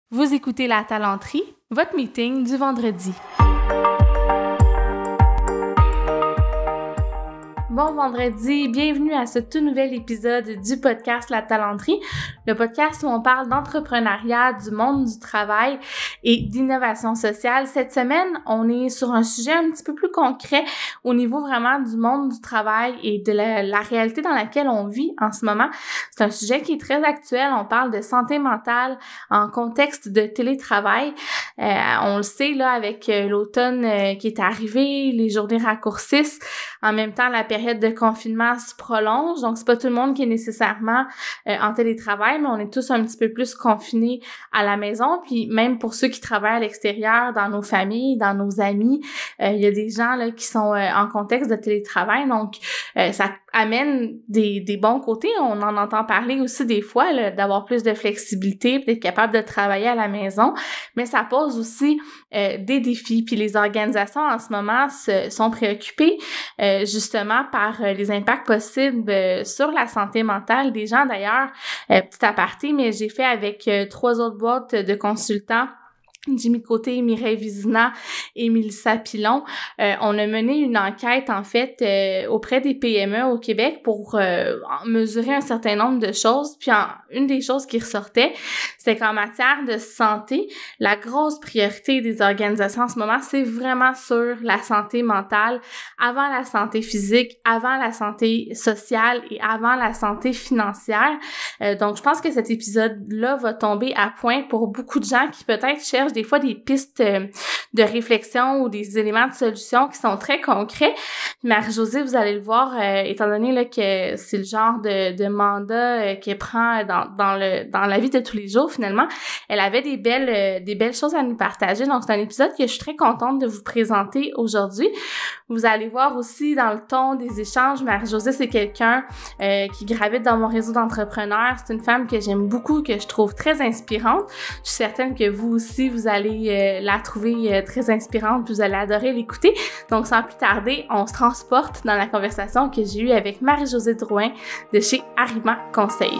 Vous écoutez La Talenterie, votre meeting du vendredi. Bon vendredi, bienvenue à ce tout nouvel épisode du podcast La Talenterie, le podcast où on parle d'entrepreneuriat, du monde du travail et d'innovation sociale. Cette semaine, on est sur un sujet un petit peu plus concret au niveau vraiment du monde du travail et de la réalité dans laquelle on vit en ce moment. C'est un sujet qui est très actuel. On parle de santé mentale en contexte de télétravail. On le sait là avec l'automne qui est arrivé, les journées raccourcissent. En même temps, la période de confinement se prolonge, donc c'est pas tout le monde qui est nécessairement en télétravail, mais on est tous un petit peu plus confinés à la maison. Puis même pour ceux qui travaillent à l'extérieur, dans nos familles, dans nos amis, il y a des gens là qui sont en contexte de télétravail, donc ça amène des bons côtés. On en entend parler aussi des fois là, d'avoir plus de flexibilité, d'être capable de travailler à la maison, mais ça pose aussi des défis. Puis les organisations en ce moment sont préoccupées justement par les impacts possibles sur la santé mentale des gens. D'ailleurs, petit aparté, mais j'ai fait avec 3 autres boîtes de consultants, Jimmy Côté, Mireille Vizina et Mélissa Pilon. On a mené une enquête, en fait, auprès des PME au Québec pour mesurer un certain nombre de choses. Puis une des choses qui ressortait, c'est qu'en matière de santé, la grosse priorité des organisations en ce moment, c'est vraiment sur la santé mentale, avant la santé physique, avant la santé sociale et avant la santé financière. Donc, je pense que cet épisode-là va tomber à point pour beaucoup de gens qui peut-être cherchent des fois des pistes de réflexion ou des éléments de solution qui sont très concrets. Marie-Josée, vous allez le voir, étant donné là que c'est le genre de mandat qu'elle prend dans la vie de tous les jours, finalement, elle avait des belles choses à nous partager. Donc, c'est un épisode que je suis très contente de vous présenter aujourd'hui. Vous allez voir aussi dans le ton des échanges, Marie-Josée, c'est quelqu'un qui gravite dans mon réseau d'entrepreneurs. C'est une femme que j'aime beaucoup, que je trouve très inspirante. Je suis certaine que vous aussi, vous allez la trouver très inspirante, puis vous allez adorer l'écouter. Donc, sans plus tarder, on se transporte dans la conversation que j'ai eue avec Marie-Josée Drouin de chez Arima Conseil.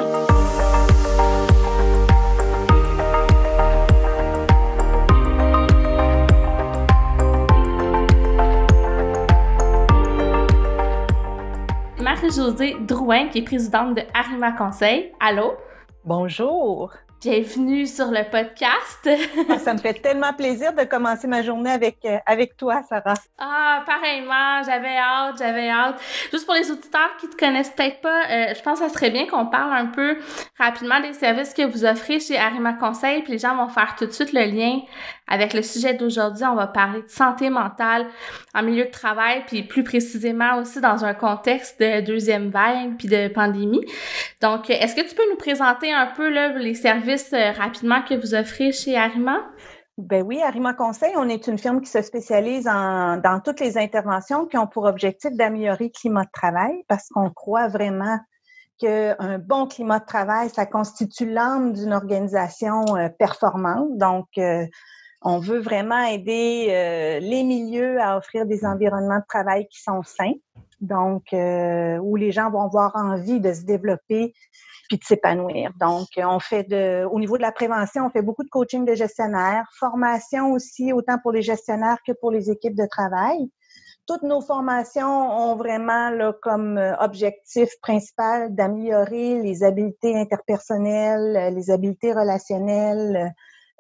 Marie-Josée Drouin, qui est présidente de Arima Conseil. Allô? Bonjour! Bienvenue sur le podcast. Ça me fait tellement plaisir de commencer ma journée avec toi, Sarah. Ah, pareillement, j'avais hâte. Juste pour les auditeurs qui te connaissent peut-être pas, je pense que ça serait bien qu'on parle un peu rapidement des services que vous offrez chez Arima Conseil, puis les gens vont faire tout de suite le lien avec le sujet d'aujourd'hui. On va parler de santé mentale en milieu de travail, puis plus précisément aussi dans un contexte de deuxième vague puis de pandémie. Donc, est-ce que tu peux nous présenter un peu là, les services rapidement que vous offrez chez Arima? Ben oui, Arima Conseil, on est une firme qui se spécialise dans toutes les interventions qui ont pour objectif d'améliorer le climat de travail parce qu'on croit vraiment qu'un bon climat de travail, ça constitue l'âme d'une organisation performante. Donc, on veut vraiment aider les milieux à offrir des environnements de travail qui sont sains, donc où les gens vont avoir envie de se développer puis de s'épanouir. Donc, au niveau de la prévention, on fait beaucoup de coaching de gestionnaires, formation aussi, autant pour les gestionnaires que pour les équipes de travail. Toutes nos formations ont vraiment là, comme objectif principal d'améliorer les habiletés interpersonnelles, les habiletés relationnelles,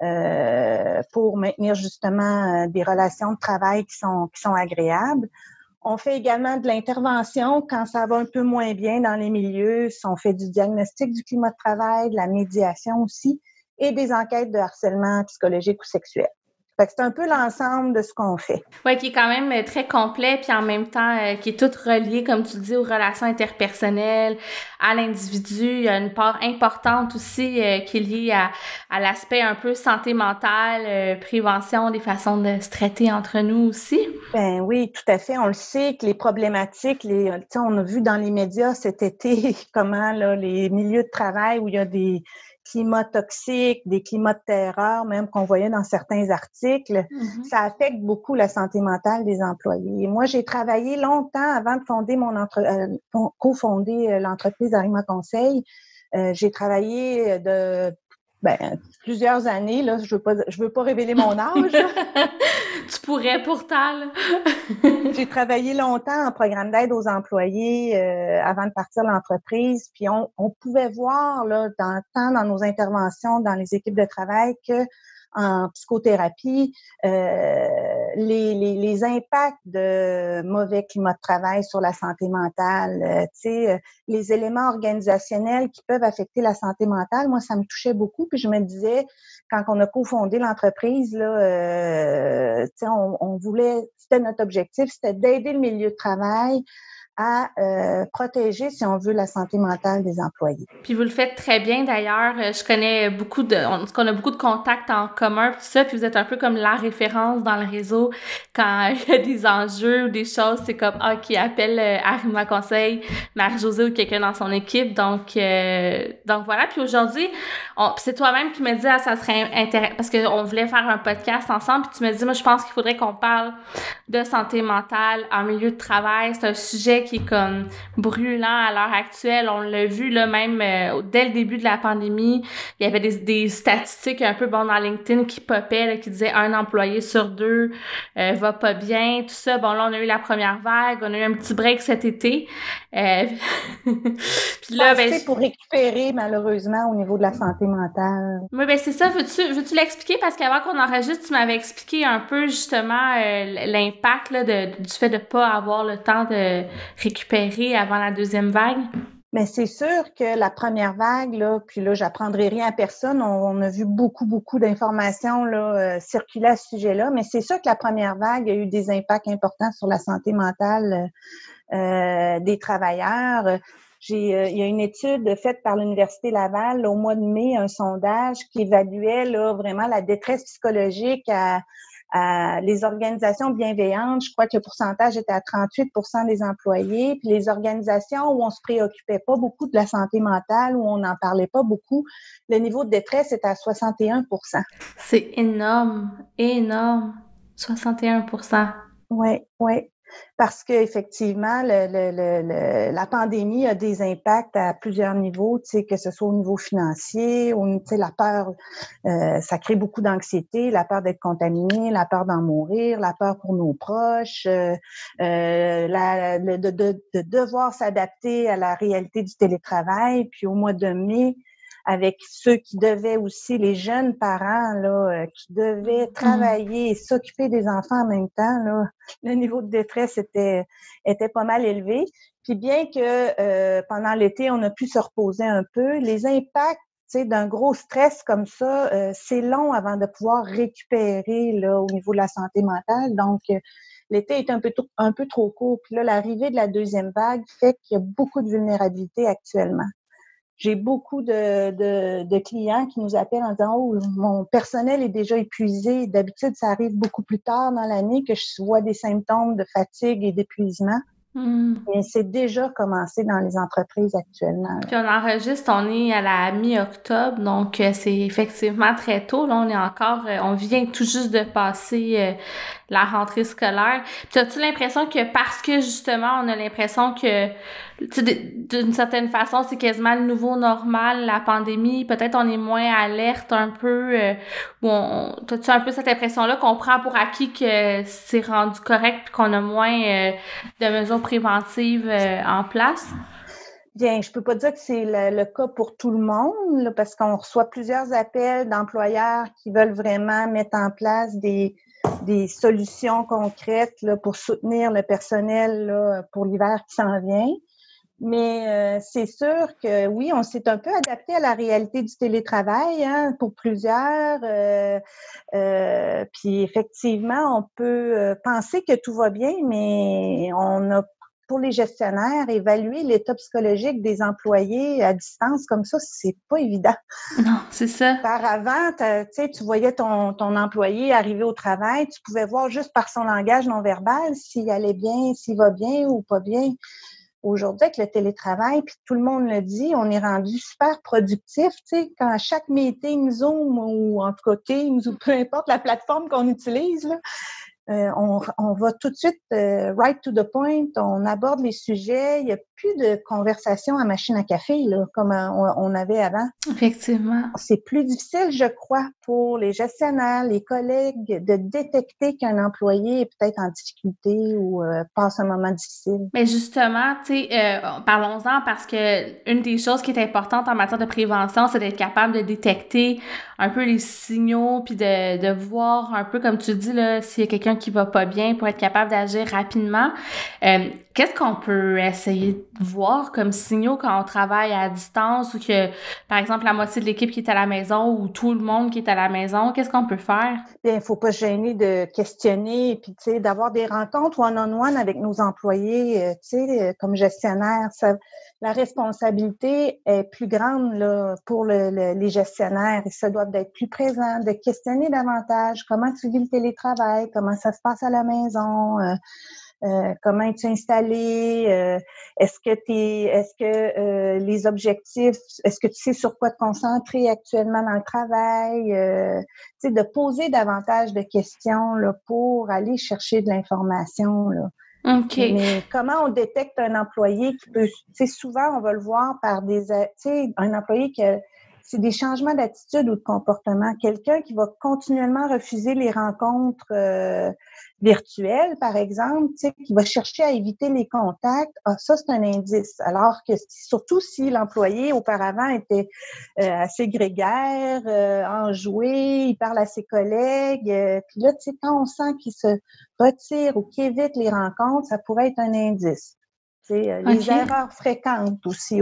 pour maintenir justement des relations de travail qui sont agréables. On fait également de l'intervention quand ça va un peu moins bien dans les milieux. On fait du diagnostic du climat de travail, de la médiation aussi, et des enquêtes de harcèlement psychologique ou sexuel. Fait que c'est un peu l'ensemble de ce qu'on fait. Oui, qui est quand même très complet, puis en même temps, qui est tout relié, comme tu dis, aux relations interpersonnelles, à l'individu. Il y a une part importante aussi qui est liée à l'aspect un peu santé mentale, prévention, des façons de se traiter entre nous aussi. Ben oui, tout à fait. On le sait que les problématiques, on a vu dans les médias cet été comment là, les milieux de travail où il y a des climats toxiques, des climats de terreur, même qu'on voyait dans certains articles, ça affecte beaucoup la santé mentale des employés. Et moi, j'ai travaillé longtemps avant de fonder cofonder l'entreprise Arima Conseil. J'ai travaillé plusieurs années, là, je veux pas révéler mon âge. Tu pourrais pourtant, là. J'ai travaillé longtemps en programme d'aide aux employés avant de partir de l'entreprise. Puis on pouvait voir là, tant dans nos interventions dans les équipes de travail que en psychothérapie, les impacts de mauvais climat de travail sur la santé mentale, les éléments organisationnels qui peuvent affecter la santé mentale, moi, ça me touchait beaucoup. Puis je me disais, quand on a cofondé l'entreprise, là, on voulait, c'était notre objectif, c'était d'aider le milieu de travail à protéger, si on veut, la santé mentale des employés. Puis vous le faites très bien d'ailleurs. Je connais on a beaucoup de contacts en commun tout ça, puis vous êtes un peu comme la référence dans le réseau quand il y a des enjeux ou des choses, c'est comme qui appelle Arima Conseil, Marie-Josée ou quelqu'un dans son équipe. Donc voilà. Puis aujourd'hui, c'est toi-même qui me dis ça serait intéressant parce qu'on voulait faire un podcast ensemble. Puis tu me dis moi je pense qu'il faudrait qu'on parle de santé mentale en milieu de travail. C'est un sujet qui est comme brûlant à l'heure actuelle. On l'a vu là même dès le début de la pandémie. Il y avait des statistiques un peu dans LinkedIn qui popaient, là, qui disaient 1 employé sur 2 va pas bien, tout ça. Bon, là, on a eu la première vague, on a eu un petit break cet été. Puis là, pour récupérer, malheureusement, au niveau de la santé mentale. Oui, c'est ça. Veux-tu l'expliquer? Parce qu'avant qu'on enregistre, tu m'avais expliqué un peu, justement, l'impact là, du fait de pas avoir le temps de récupérer avant la deuxième vague. Mais c'est sûr que la première vague, là, puis là, j'apprendrai rien à personne. On a vu beaucoup d'informations là, circuler à ce sujet-là. Mais c'est sûr que la première vague a eu des impacts importants sur la santé mentale des travailleurs. Il y a une étude faite par l'Université Laval là, au mois de mai, un sondage qui évaluait là, vraiment la détresse psychologique à les organisations bienveillantes. Je crois que le pourcentage était à 38% des employés. Puis les organisations où on se préoccupait pas beaucoup de la santé mentale, où on n'en parlait pas beaucoup, le niveau de détresse était à 61%. C'est énorme. 61%. Oui. Parce que effectivement, la pandémie a des impacts à plusieurs niveaux, que ce soit au niveau financier, la peur, ça crée beaucoup d'anxiété, la peur d'être contaminé, la peur d'en mourir, la peur pour nos proches, de devoir s'adapter à la réalité du télétravail. Puis au mois de mai, avec ceux qui devaient aussi, les jeunes parents là, qui devaient travailler et s'occuper des enfants en même temps, là, le niveau de détresse était pas mal élevé. Puis bien que pendant l'été, on a pu se reposer un peu, les impacts d'un gros stress comme ça, c'est long avant de pouvoir récupérer là, au niveau de la santé mentale. Donc, l'été est un peu trop court. Puis là, l'arrivée de la deuxième vague fait qu'il y a beaucoup de vulnérabilité actuellement. J'ai beaucoup de clients qui nous appellent en disant « Oh, mon personnel est déjà épuisé. » D'habitude, ça arrive beaucoup plus tard dans l'année que je vois des symptômes de fatigue et d'épuisement. Mais c'est déjà commencé dans les entreprises actuellement. Puis on enregistre, on est à la mi-octobre, donc c'est effectivement très tôt. Là, on vient tout juste de passer la rentrée scolaire. Puis as-tu l'impression que parce que justement, on a l'impression que d'une certaine façon, c'est quasiment le nouveau normal, la pandémie, peut-être on est moins alerte un peu, t'as-tu un peu cette impression-là qu'on prend pour acquis que c'est rendu correct puis qu'on a moins de mesures préventives en place? Bien, je peux pas dire que c'est le cas pour tout le monde, là, parce qu'on reçoit plusieurs appels d'employeurs qui veulent vraiment mettre en place des solutions concrètes là, pour soutenir le personnel là, pour l'hiver qui s'en vient. Mais c'est sûr que oui, on s'est un peu adapté à la réalité du télétravail pour plusieurs. Puis effectivement, on peut penser que tout va bien, mais on a pour les gestionnaires, évaluer l'état psychologique des employés à distance comme ça, c'est pas évident. Non, c'est ça. Par avant, tu voyais ton employé arriver au travail, tu pouvais voir juste par son langage non verbal s'il allait bien, s'il va bien ou pas bien. Aujourd'hui, avec le télétravail, puis tout le monde le dit, on est rendu super productif, tu sais, quand à chaque meeting Zoom ou en tout cas Teams ou peu importe la plateforme qu'on utilise, là, on va tout de suite right to the point, on aborde les sujets, il n'y a plus de conversation à machine à café là, comme on avait avant. Effectivement. C'est plus difficile, je crois, pour les gestionnaires, les collègues, de détecter qu'un employé est peut-être en difficulté ou passe un moment difficile. Mais justement, tu sais, parlons-en parce que une des choses qui est importante en matière de prévention, c'est d'être capable de détecter un peu les signaux puis de voir un peu, comme tu dis, là, s'il y a quelqu'un qui va pas bien pour être capable d'agir rapidement. Qu'est-ce qu'on peut essayer de voir comme signaux quand on travaille à distance ou que, par exemple, la moitié de l'équipe qui est à la maison ou tout le monde qui est à la maison? Qu'est-ce qu'on peut faire? Bien, il faut pas se gêner de questionner et puis, tu sais, d'avoir des rencontres one-on-one avec nos employés, tu sais, comme gestionnaire. La responsabilité est plus grande là, pour les gestionnaires. Ils se doivent d'être plus présents, de questionner davantage comment tu vis le télétravail, comment ça se passe à la maison, comment es-tu installé, est-ce que les objectifs, est-ce que tu sais sur quoi te concentrer actuellement dans le travail, tu sais, de poser davantage de questions là, pour aller chercher de l'information là. OK. Mais comment on détecte un employé qui peut, tu sais, souvent on va le voir par tu sais, un employé c'est des changements d'attitude ou de comportement. Quelqu'un qui va continuellement refuser les rencontres virtuelles, par exemple, tu sais, qui va chercher à éviter les contacts, ça, c'est un indice. Alors que surtout si l'employé auparavant était assez grégaire, enjoué, il parle à ses collègues, puis là, tu sais, quand on sent qu'il se retire ou qu'il évite les rencontres, ça pourrait être un indice. Les erreurs fréquentes aussi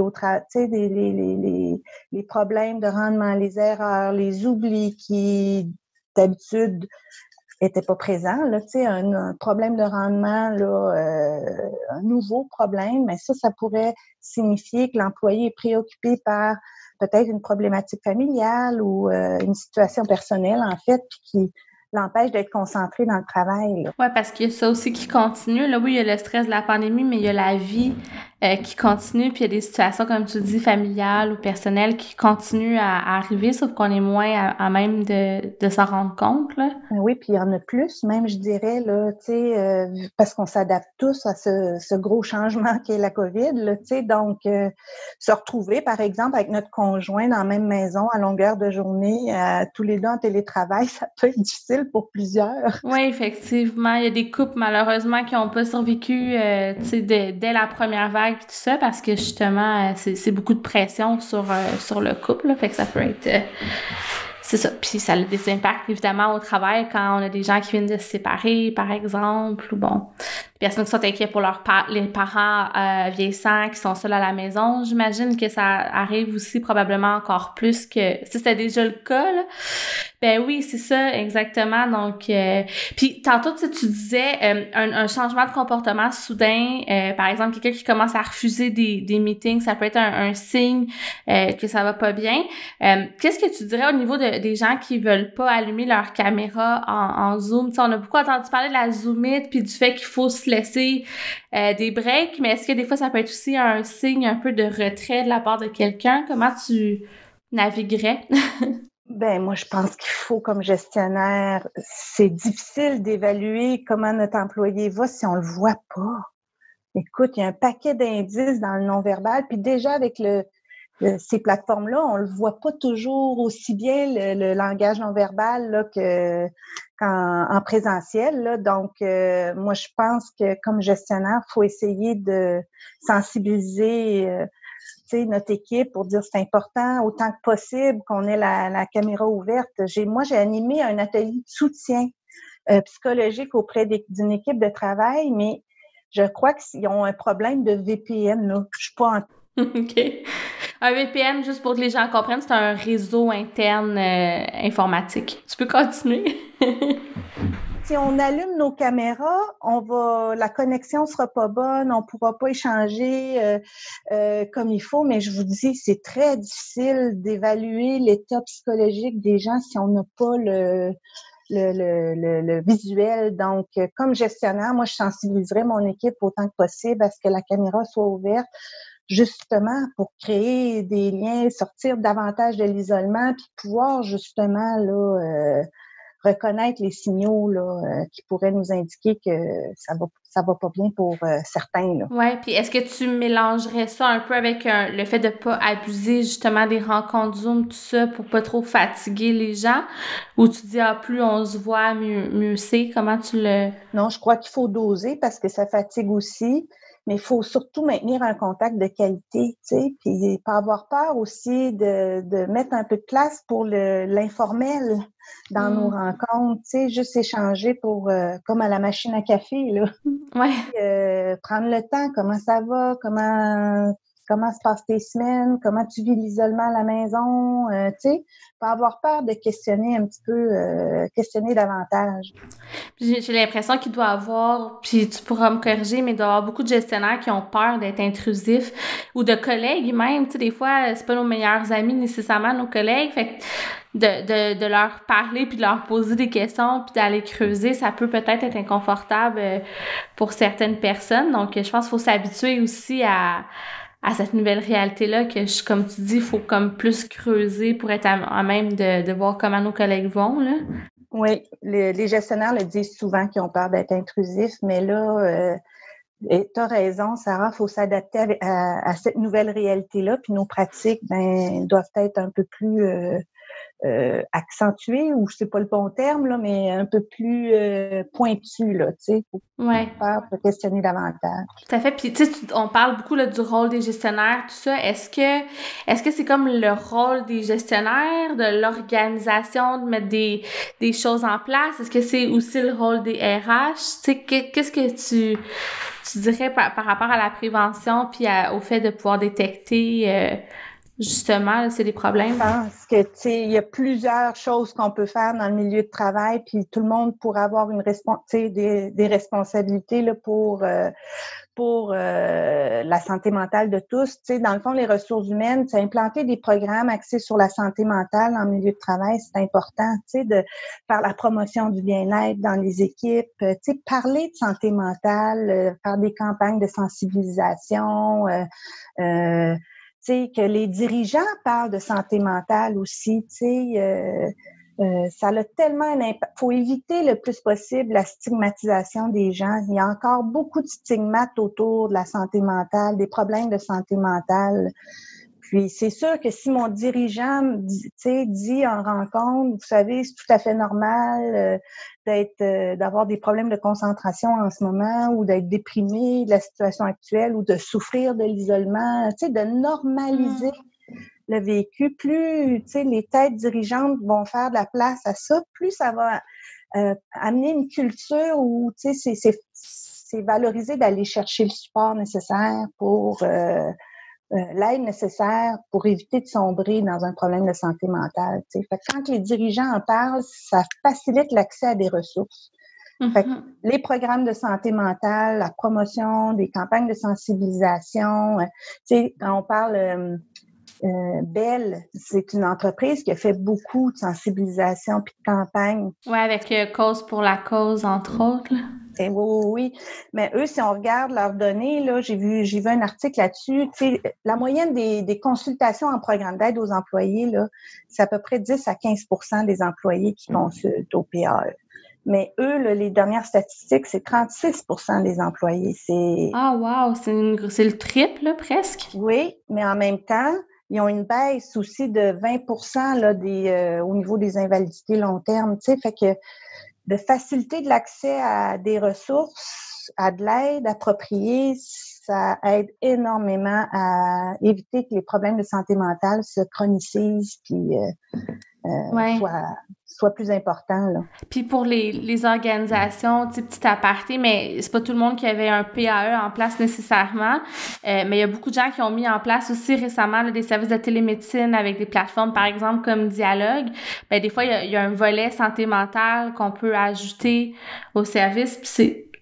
les problèmes de rendement, les erreurs, les oublis qui d'habitude n'étaient pas présents, là, un problème de rendement, là, un nouveau problème, mais ça pourrait signifier que l'employé est préoccupé par peut-être une problématique familiale ou une situation personnelle, en fait, qui l'empêche d'être concentré dans le travail. Oui, parce qu'il y a ça aussi qui continue. Là, oui, il y a le stress de la pandémie, mais il y a la vie qui continue, puis il y a des situations, comme tu dis, familiales ou personnelles qui continuent à arriver, sauf qu'on est moins à même de s'en rendre compte, là. Oui, puis il y en a plus, même, je dirais, là, tu sais, parce qu'on s'adapte tous à ce gros changement qu'est la COVID, là, tu sais, donc, se retrouver, par exemple, avec notre conjoint dans la même maison à longueur de journée, tous les deux en télétravail, ça peut être difficile pour plusieurs. Oui, effectivement, il y a des couples, malheureusement, qui n'ont pas survécu, tu sais, dès la première vague, puis tout ça, parce que, justement, c'est beaucoup de pression sur le couple, là, fait que ça peut être... c'est ça. Puis ça a des impacts, évidemment, au travail quand on a des gens qui viennent de se séparer, par exemple, ou bon, des personnes qui sont inquiètes pour les parents vieillissants qui sont seuls à la maison. J'imagine que ça arrive aussi probablement encore plus que si c'était déjà le cas, là. Ben oui, c'est ça, exactement. Donc, puis tantôt, tu disais un changement de comportement soudain, par exemple, quelqu'un qui commence à refuser des meetings, ça peut être un signe que ça va pas bien. Qu'est-ce que tu dirais au niveau des gens qui veulent pas allumer leur caméra en Zoom? Tu sais, on a beaucoup entendu parler de la Zoomite puis du fait qu'il faut se laisser des breaks, mais est-ce que des fois, ça peut être aussi un signe un peu de retrait de la part de quelqu'un? Comment tu naviguerais? Ben, moi, je pense qu'il faut, comme gestionnaire, c'est difficile d'évaluer comment notre employé va si on le voit pas. Écoute, il y a un paquet d'indices dans le non-verbal, puis déjà avec ces plateformes-là, on le voit pas toujours aussi bien le langage non-verbal là, qu'en présentiel. Là. Donc, moi, je pense que comme gestionnaire, il faut essayer de sensibiliser notre équipe pour dire c'est important autant que possible qu'on ait la caméra ouverte. Moi, j'ai animé un atelier de soutien psychologique auprès d'une équipe de travail, mais je crois qu'ils ont un problème de VPN. Là. Je suis pas en... OK. Un VPN, juste pour que les gens comprennent, c'est un réseau interne informatique. Tu peux continuer? Si on allume nos caméras, la connexion sera pas bonne, on pourra pas échanger comme il faut, mais je vous dis, c'est très difficile d'évaluer l'état psychologique des gens si on n'a pas le visuel. Donc, comme gestionnaire, moi, je sensibiliserai mon équipe autant que possible à ce que la caméra soit ouverte, justement pour créer des liens, sortir davantage de l'isolement, puis pouvoir justement là reconnaître les signaux là, qui pourraient nous indiquer que ça va pas bien pour certains. Là. Ouais, puis est-ce que tu mélangerais ça un peu avec le fait de pas abuser justement des rencontres Zoom, tout ça, pour pas trop fatiguer les gens? Ou tu dis, plus on se voit, mieux c'est? Comment tu le... Non, je crois qu'il faut doser parce que ça fatigue aussi. Mais il faut surtout maintenir un contact de qualité, tu sais, puis pas avoir peur aussi de mettre un peu de place pour l'informel dans nos rencontres, tu sais, juste échanger pour comme à la machine à café, là. Ouais. Prendre le temps, comment ça va, comment se passent tes semaines, comment tu vis l'isolement à la maison, tu sais, pas avoir peur de questionner un petit peu, questionner davantage. J'ai l'impression qu'il doit y avoir, puis tu pourras me corriger, mais il doit y avoir beaucoup de gestionnaires qui ont peur d'être intrusifs ou de collègues même. Tu sais, des fois, c'est pas nos meilleurs amis nécessairement, nos collègues. Fait que de leur parler puis de leur poser des questions puis d'aller creuser, ça peut peut-être être inconfortable pour certaines personnes. Donc, je pense qu'il faut s'habituer aussi à cette nouvelle réalité-là que, comme tu dis, il faut comme plus creuser pour être à même de voir comment nos collègues vont, là. Oui, les gestionnaires le disent souvent qu'ils ont peur d'être intrusifs, mais là, tu as raison, Sarah, il faut s'adapter à cette nouvelle réalité-là, puis nos pratiques doivent être un peu plus accentuées, ou je sais pas le bon terme, là, mais un peu plus pointues, là, tu sais, pour pour questionner davantage. Tout à fait. Puis, tu sais, on parle beaucoup là, du rôle des gestionnaires, tout ça. Est-ce que c'est comme le rôle des gestionnaires, de l'organisation, de mettre des choses en place? Est-ce que c'est aussi le rôle des RH? Tu sais, qu'est-ce que tu dirais par rapport à la prévention puis au fait de pouvoir détecter justement là, c'est des problèmes? Je pense que, tu sais, il y a plusieurs choses qu'on peut faire dans le milieu de travail, puis tout le monde pourrait avoir des responsabilités là, pour la santé mentale de tous. Tu sais, dans le fond, les ressources humaines, c'est implanter des programmes axés sur la santé mentale en milieu de travail, c'est important, tu sais, de faire la promotion du bien-être dans les équipes, tu sais, parler de santé mentale, faire des campagnes de sensibilisation, tu sais, que les dirigeants parlent de santé mentale aussi, tu sais, ça a tellement un impact. Il faut éviter le plus possible la stigmatisation des gens. Il y a encore beaucoup de stigmates autour de la santé mentale, des problèmes de santé mentale. Puis c'est sûr que si mon dirigeant dit en rencontre, vous savez, c'est tout à fait normal d'avoir des problèmes de concentration en ce moment, ou d'être déprimé de la situation actuelle, ou de souffrir de l'isolement, tu sais, de normaliser le vécu. Plus, tu sais, les têtes dirigeantes vont faire de la place à ça, plus ça va amener une culture où, tu sais, c'est valorisé d'aller chercher le support nécessaire pour l'aide nécessaire pour éviter de sombrer dans un problème de santé mentale. Tu sais. Fait que quand les dirigeants en parlent, ça facilite l'accès à des ressources. Fait que les programmes de santé mentale, la promotion, des campagnes de sensibilisation, tu sais, quand on parle Bell, c'est une entreprise qui a fait beaucoup de sensibilisation puis de campagnes. Oui, avec Cause pour la cause, entre autres. Là. Oui. Mais eux, si on regarde leurs données, là, j'ai vu un article là-dessus. Tu sais, la moyenne des consultations en programme d'aide aux employés, là, c'est à peu près 10 à 15% des employés qui consultent au PAE. Mais eux, là, les dernières statistiques, c'est 36% des employés. Ah, wow! C'est le triple, là, presque. Oui, mais en même temps, ils ont une baisse aussi de 20% là, au niveau des invalidités long terme. Tu sais, fait que de faciliter de l'accès à des ressources, à de l'aide appropriée, ça aide énormément à éviter que les problèmes de santé mentale se chronicisent puis soient plus importants. Là. Puis pour les organisations, tu sais, petit aparté, mais c'est pas tout le monde qui avait un PAE en place nécessairement, mais il y a beaucoup de gens qui ont mis en place aussi récemment là, des services de télémédecine avec des plateformes, par exemple, comme Dialogue. Ben des fois, il y a un volet santé mentale qu'on peut ajouter au service, puis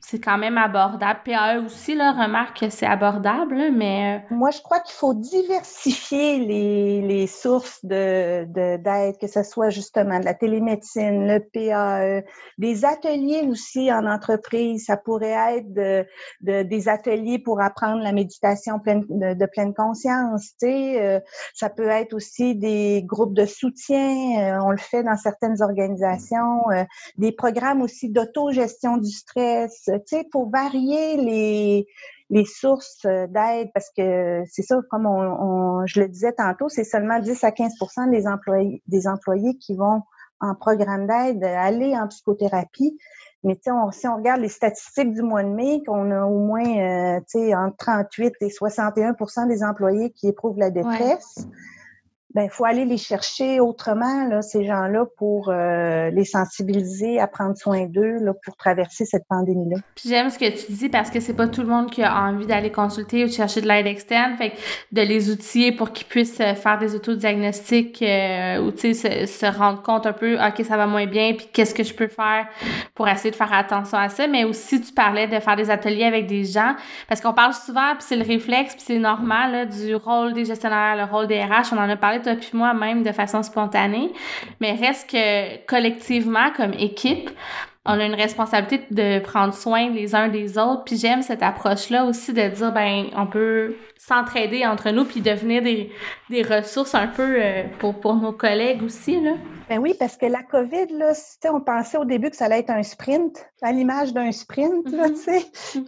c'est quand même abordable. PAE aussi, là, remarque que c'est abordable, là, mais... Moi, je crois qu'il faut diversifier les sources d'aide, que ce soit justement de la télémédecine, le PAE, des ateliers aussi en entreprise. Ça pourrait être des ateliers pour apprendre la méditation de pleine conscience. Tu sais, ça peut être aussi des groupes de soutien. On le fait dans certaines organisations. Des programmes aussi d'autogestion du stress. Tu sais, pour varier les sources d'aide, parce que c'est ça, comme je le disais tantôt, c'est seulement 10 à 15% des employés qui vont en programme d'aide aller en psychothérapie. Mais tu sais, si on regarde les statistiques du mois de mai, qu'on a au moins, tu sais, entre 38 et 61% des employés qui éprouvent la détresse. Ouais. Ben, il faut aller les chercher autrement, là, ces gens-là, pour les sensibiliser à prendre soin d'eux, là, pour traverser cette pandémie-là. Puis j'aime ce que tu dis parce que c'est pas tout le monde qui a envie d'aller consulter ou de chercher de l'aide externe. Fait que de les outiller pour qu'ils puissent faire des autodiagnostics ou, tu sais, se rendre compte un peu, OK, ça va moins bien, puis qu'est-ce que je peux faire pour essayer de faire attention à ça. Mais aussi, tu parlais de faire des ateliers avec des gens parce qu'on parle souvent, puis c'est le réflexe, puis c'est normal, là, du rôle des gestionnaires, le rôle des RH. On en a parlé toi puis moi même de façon spontanée, mais reste que collectivement, comme équipe, on a une responsabilité de prendre soin les uns des autres, puis j'aime cette approche-là aussi de dire, ben, on peut s'entraider entre nous puis devenir des ressources un peu pour nos collègues aussi, là. Ben oui, parce que la COVID, là, on pensait au début que ça allait être un sprint, à l'image d'un sprint, là, tu sais,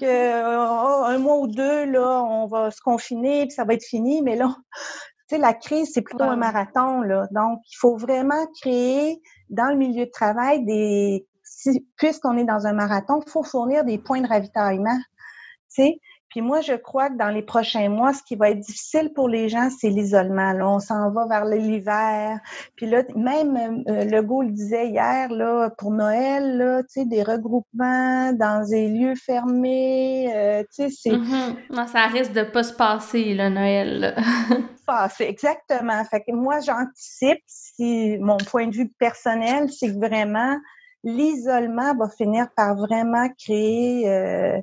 un mois ou deux, là, on va se confiner puis ça va être fini, mais là, tu sais, la crise, c'est plutôt un marathon, là. Donc, il faut vraiment créer dans le milieu de travail puisqu'on est dans un marathon, il faut fournir des points de ravitaillement, tu sais. Puis moi, je crois que dans les prochains mois, ce qui va être difficile pour les gens, c'est l'isolement. Là, on s'en va vers l'hiver. Puis là, même Legault le disait hier, là, pour Noël, là, tu sais, des regroupements dans des lieux fermés, tu sais, c'est... Non, ça risque de pas se passer, là, Noël, là. Passer, exactement. Fait que moi, j'anticipe, si mon point de vue personnel, c'est que vraiment, l'isolement va finir par vraiment créer...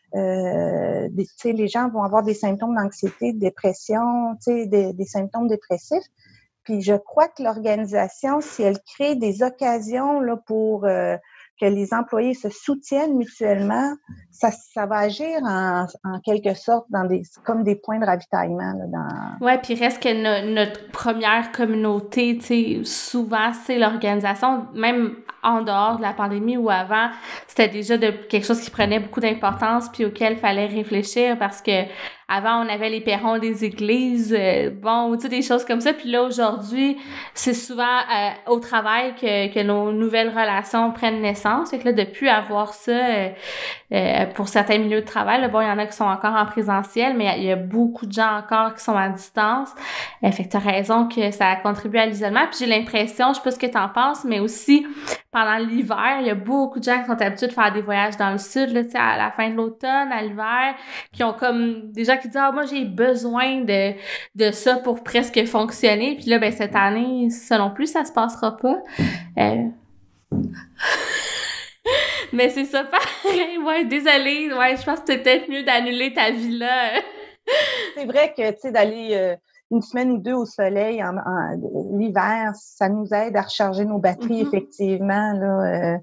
les gens vont avoir des symptômes d'anxiété, de dépression, des symptômes dépressifs. Puis je crois que l'organisation, si elle crée des occasions là, pour que les employés se soutiennent mutuellement, ça va agir en quelque sorte comme des points de ravitaillement. Ouais, puis reste que notre première communauté, tu sais, souvent c'est l'organisation, même en dehors de la pandémie ou avant, c'était déjà quelque chose qui prenait beaucoup d'importance puis auquel il fallait réfléchir parce que avant, on avait les perrons des églises, tu sais, des choses comme ça. Puis là, aujourd'hui, c'est souvent au travail que nos nouvelles relations prennent naissance. Fait que là, de plus avoir ça pour certains milieux de travail, là, bon, il y en a qui sont encore en présentiel, mais il y a beaucoup de gens encore qui sont à distance. Fait que t'as raison que ça a contribué à l'isolement. Puis j'ai l'impression, je sais pas ce que t'en penses, mais aussi, pendant l'hiver, il y a beaucoup de gens qui sont habitués de faire des voyages dans le sud, là, tu sais, à la fin de l'automne, à l'hiver, qui ont comme des gens qui disent « Ah, moi, j'ai besoin de ça pour presque fonctionner. » Puis là, ben cette année, ça non plus, ça se passera pas. Mais c'est ça, pareil. Ouais, désolée. Ouais, je pense que c'est peut-être mieux d'annuler ta vie-là. C'est vrai que, tu sais, d'aller... une semaine ou deux au soleil l'hiver, ça nous aide à recharger nos batteries, effectivement. Là,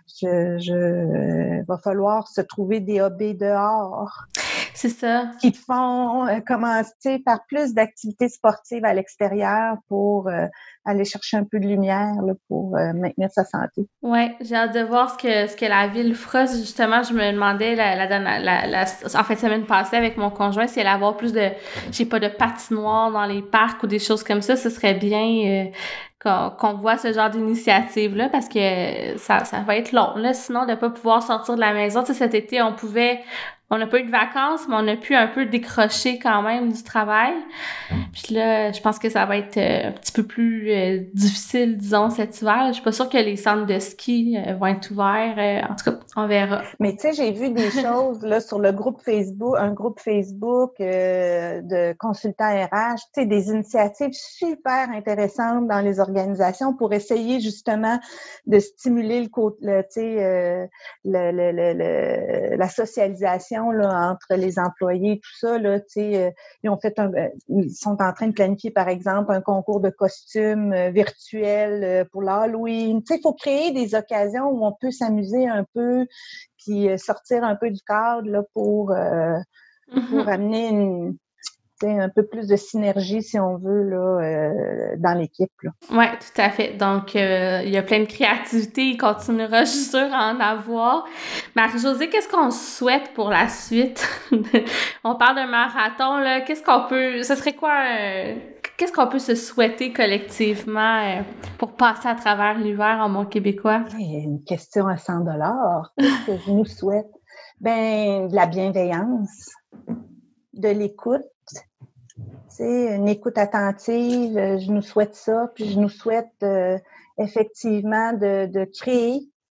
va falloir se trouver des hobbies dehors. C'est ça. Qui font commencer par plus d'activités sportives à l'extérieur pour aller chercher un peu de lumière là, pour maintenir sa santé. Ouais, j'ai hâte de voir ce que la ville fera. Justement, je me demandais en fait, semaine passée avec mon conjoint si elle allait avoir plus de, de patinoire dans les parcs ou des choses comme ça. Ce serait bien qu'on voit ce genre d'initiative-là parce que ça va être long, là, sinon de pas pouvoir sortir de la maison. Tu sais, cet été, on pouvait on n'a pas eu de vacances, mais on a pu un peu décrocher quand même du travail. Puis là, je pense que ça va être un petit peu plus difficile, disons, cet hiver. Je suis pas sûre que les centres de ski vont être ouverts. En tout cas, on verra. Mais tu sais, j'ai vu des choses là sur le groupe Facebook, un groupe Facebook de consultants RH, tu sais, des initiatives super intéressantes dans les organisations pour essayer justement de stimuler la socialisation là, entre les employés, tout ça. Là, ils sont en train de planifier, par exemple, un concours de costumes virtuel pour l'Halloween. Tu sais, il faut créer des occasions où on peut s'amuser un peu puis sortir un peu du cadre là, pour amener un peu plus de synergie, si on veut, là, dans l'équipe. Oui, tout à fait. Donc, il y a plein de créativité. Il continuera, je suis sûre, à en avoir. Marie-Josée, qu'est-ce qu'on souhaite pour la suite? On parle d'un marathon, là. Qu'est-ce qu'on peut se souhaiter collectivement pour passer à travers l'hiver en Mont-Québécois? Une question à 100 $. Qu'est-ce que je nous souhaite? Ben, de la bienveillance, de l'écoute. Une écoute attentive, je nous souhaite ça, puis je nous souhaite effectivement de créer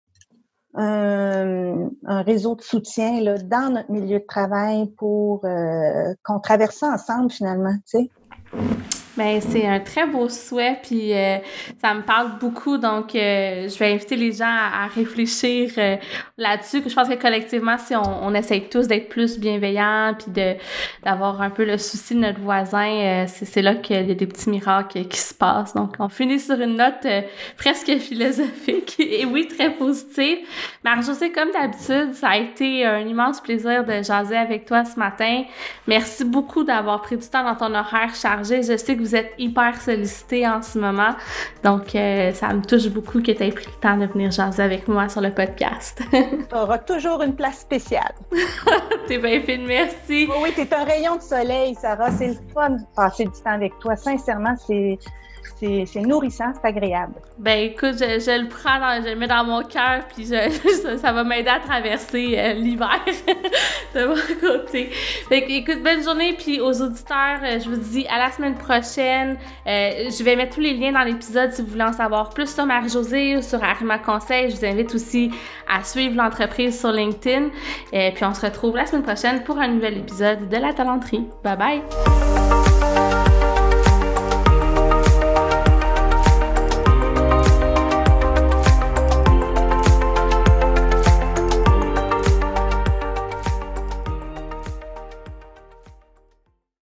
un réseau de soutien là, dans notre milieu de travail pour qu'on traverse ça ensemble finalement, tu sais. Ben, c'est un très beau souhait, puis ça me parle beaucoup, donc je vais inviter les gens à réfléchir là-dessus. Je pense que collectivement, si on essaye tous d'être plus bienveillants, puis d'avoir un peu le souci de notre voisin, c'est là qu'il y a des petits miracles qui se passent. Donc, on finit sur une note presque philosophique et oui, très positive. Marie-Josée, comme d'habitude, ça a été un immense plaisir de jaser avec toi ce matin. Merci beaucoup d'avoir pris du temps dans ton horaire chargé. Je sais que vous êtes hyper sollicité en ce moment, donc ça me touche beaucoup que tu aies pris le temps de venir jaser avec moi sur le podcast. Tu auras toujours une place spéciale. T'es bien fine, merci. Oui, t'es un rayon de soleil, Sarah. C'est le fun de passer du temps avec toi. Sincèrement, c'est nourrissant, c'est agréable. Ben écoute, je le prends, je le mets dans mon cœur, puis ça va m'aider à traverser l'hiver de mon côté. Fait que, écoute, bonne journée, puis aux auditeurs, je vous dis à la semaine prochaine. Je vais mettre tous les liens dans l'épisode si vous voulez en savoir plus sur Marie-Josée ou sur Arima Conseil. Je vous invite aussi à suivre l'entreprise sur LinkedIn. Puis on se retrouve la semaine prochaine pour un nouvel épisode de La Talenterie. Bye bye!